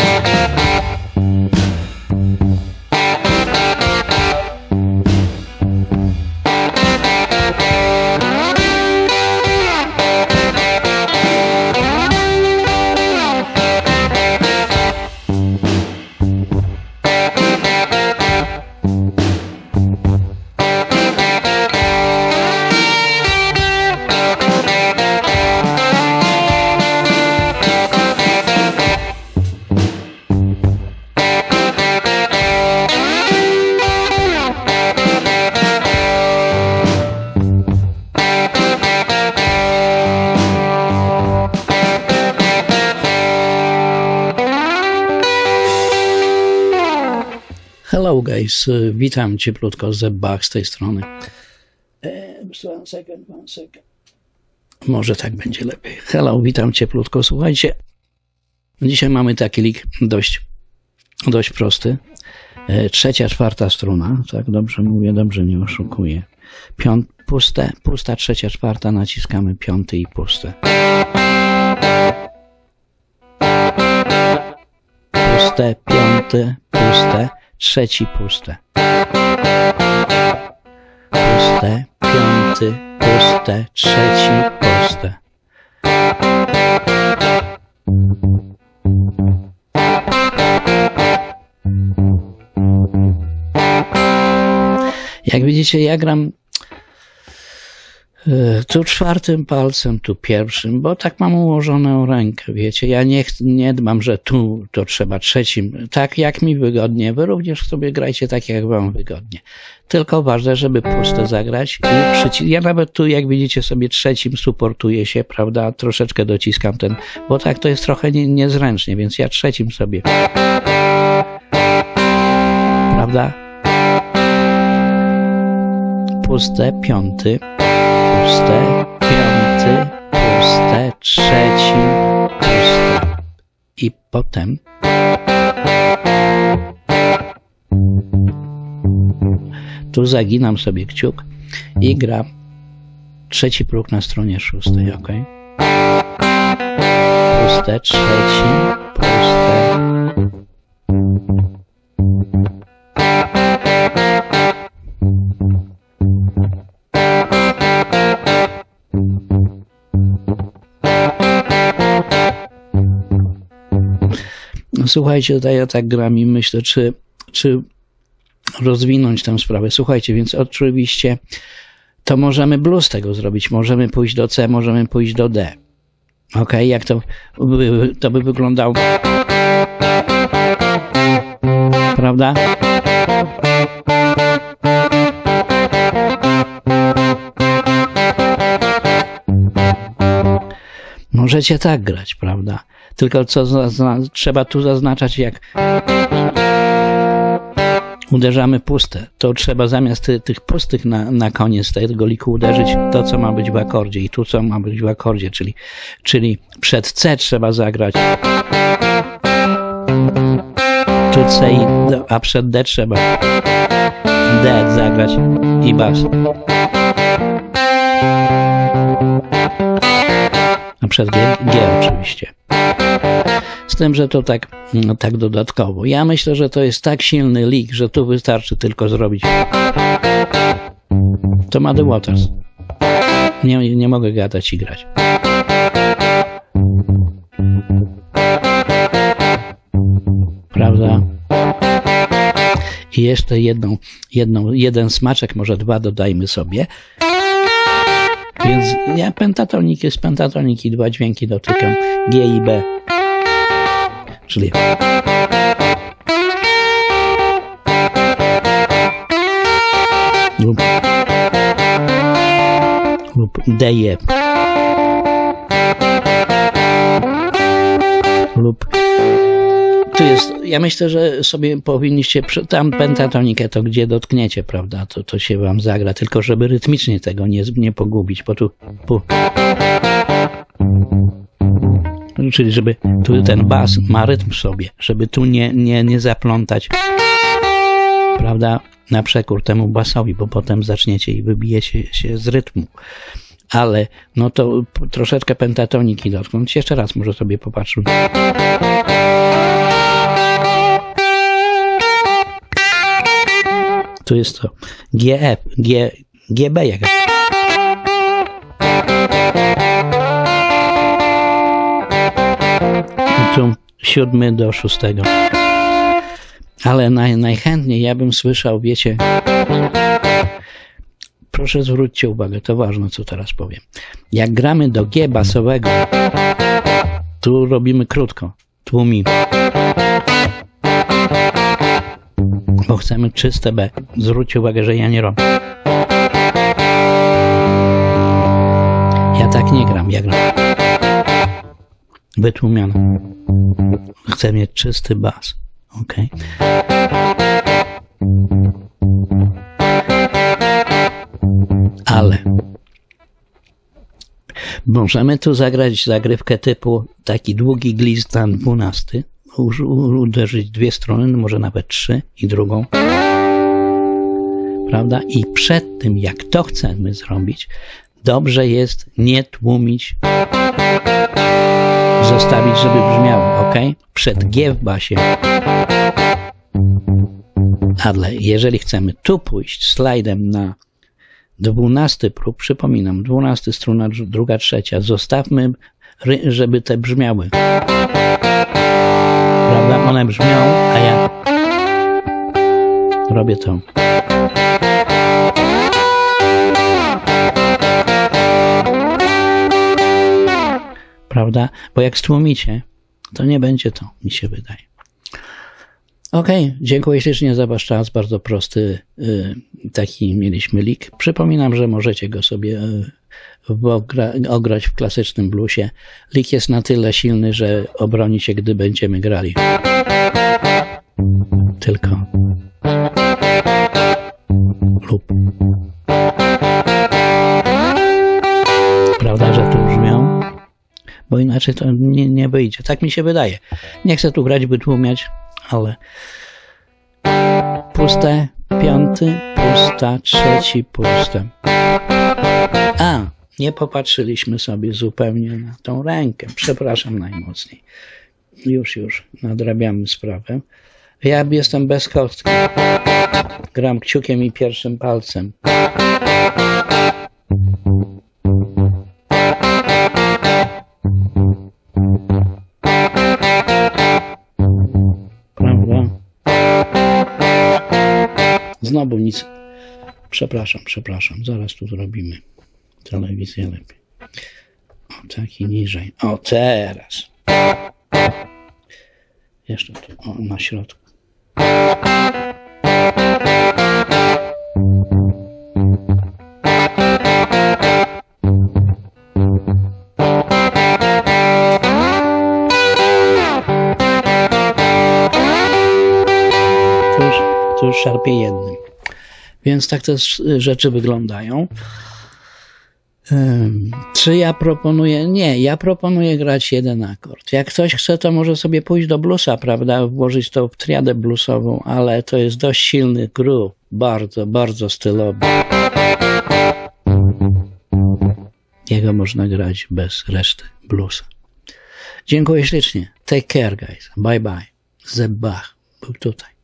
Hello guys, witam cieplutko z Bach z tej strony. One second. Może tak będzie lepiej. Hello, witam cieplutko. Słuchajcie, dzisiaj mamy taki lik dość prosty. Trzecia, czwarta struna, tak dobrze mówię, dobrze nie oszukuję. Pusta, trzecia, czwarta, naciskamy piąty i puste. Puste, piąty, puste. Trzeci puste. Puste, piąty, puste, trzeci puste. Jak widzicie, ja gram tu czwartym palcem, tu pierwszym, bo tak mam ułożoną rękę, wiecie. Ja nie dbam, że tu to trzeba trzecim, tak jak mi wygodnie. Wy również sobie grajcie tak, jak wam wygodnie. Tylko ważne, żeby puste zagrać. Ja nawet tu, jak widzicie, sobie trzecim suportuję się, prawda, troszeczkę dociskam ten, bo tak to jest trochę niezręcznie, więc ja trzecim sobie, prawda, puste, piąty, puste, piąty, puste, trzeci, puste. I potem tu zaginam sobie kciuk i gram trzeci próg na stronie szóstej, ok? Puste, trzeci, puste. Słuchajcie, tutaj ja tak gram i myślę, czy rozwinąć tę sprawę. Słuchajcie, więc oczywiście to możemy blues z tego zrobić. Możemy pójść do C, możemy pójść do D. Ok, jak to by wyglądało? Prawda? Możecie tak grać, prawda? Tylko co trzeba tu zaznaczać, jak uderzamy puste, to trzeba zamiast tych pustych na koniec tego liku uderzyć to, co ma być w akordzie i tu, co ma być w akordzie, czyli przed C trzeba zagrać tu C, a przed D trzeba D zagrać i bas. A przed G oczywiście. Z tym, że to tak dodatkowo. Ja myślę, że to jest tak silny lik, że tu wystarczy tylko zrobić. To Muddy Waters. Nie mogę gadać i grać. Prawda? I jeszcze jeden smaczek, może dwa dodajmy sobie. Więc ja z pentatoniki dwa dźwięki dotykam. G i B. Czyli lub D i E. Lub tu jest, ja myślę, że sobie powinniście tam pentatonikę, to gdzie dotkniecie, prawda, to się wam zagra, tylko żeby rytmicznie tego nie pogubić, bo tu czyli żeby tu ten bas ma rytm w sobie, żeby tu nie zaplątać, prawda, na przekór temu basowi, bo potem zaczniecie i wybijecie się z rytmu. Ale no to troszeczkę pentatoniki dotknąć. Jeszcze raz może sobie popatrzmy. Tu jest to GB jak. I tu 7 do 6. Ale najchętniej ja bym słyszał, wiecie, proszę zwróćcie uwagę, to ważne, co teraz powiem. Jak gramy do G basowego, tu robimy krótko, tłumimy. Bo chcemy czyste B. Zwróćcie uwagę, że ja nie robię. Ja tak nie gram, ja gram wytłumione. Chcę mieć czysty bas. Ok. Ale możemy tu zagrać zagrywkę typu taki długi glist na 12, uderzyć 2 strony, no może nawet 3 i drugą. Prawda? I przed tym, jak to chcemy zrobić, dobrze jest nie tłumić, zostawić, żeby brzmiało, ok? Przed G w basie. Ale jeżeli chcemy tu pójść slajdem na 12 próg, przypominam, 12 struna, druga, trzecia, zostawmy, żeby te brzmiały. Prawda? One brzmią, a ja robię to. Prawda? Bo jak stłumicie, to nie będzie to, mi się wydaje. Ok, dziękuję ślicznie za wasz czas. Bardzo prosty taki mieliśmy lik. Przypominam, że możecie go sobie ograć w klasycznym bluesie. Lik jest na tyle silny, że obroni się, gdy będziemy grali. Tylko lub. Prawda, że tu brzmią? Bo inaczej to nie wyjdzie. Tak mi się wydaje. Nie chcę tu grać, wytłumiać, ale puste, 5, pusta, 3, puste. A, nie popatrzyliśmy sobie zupełnie na tą rękę. Przepraszam najmocniej. Już nadrabiamy sprawę. Ja jestem bez kostki. Gram kciukiem i pierwszym palcem. Prawda? Znowu nic. Przepraszam. Zaraz tu zrobimy telewizję lepiej. O, tak i niżej. O, teraz. Jeszcze tu, o, na środku. Tu już szarpie jednym. Więc tak te rzeczy wyglądają. Czy ja proponuję? Nie, ja proponuję grać jeden akord. Jak ktoś chce, to może sobie pójść do bluesa, prawda? Włożyć to w triadę bluesową, ale to jest dość silny groove. Bardzo stylowy. Jego można grać bez reszty bluesa. Dziękuję ślicznie. Take care, guys. Bye bye. The Bach był tutaj.